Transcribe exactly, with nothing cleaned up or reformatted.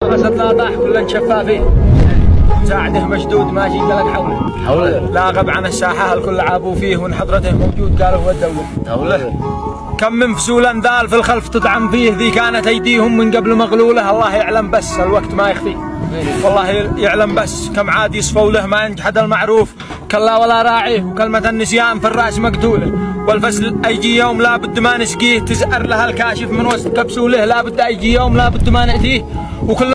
غسلنا طاح كلن شفافين. ساعده مشدود ماشي قالك حوله. حوله. لا غب عن الساحة الكل عابوا فيه وان حضرته موجود قالوا هو الدولة. حوله. كم من فسولا ذال في الخلف تطعم فيه ذي كانت ايديهم من قبل مغلولة الله يعلم بس الوقت ما يخفي. والله يعلم بس كم عاد يصفوا له ما ينجحد المعروف كلا ولا راعيه وكلمة النسيان في الرأس مقتولة والفصل أيجي يوم لا بد ما نسقيه تزأر لها الكاشف من وسط كبسوله لا بد أيجي يوم لا بد ما نأتيه وكل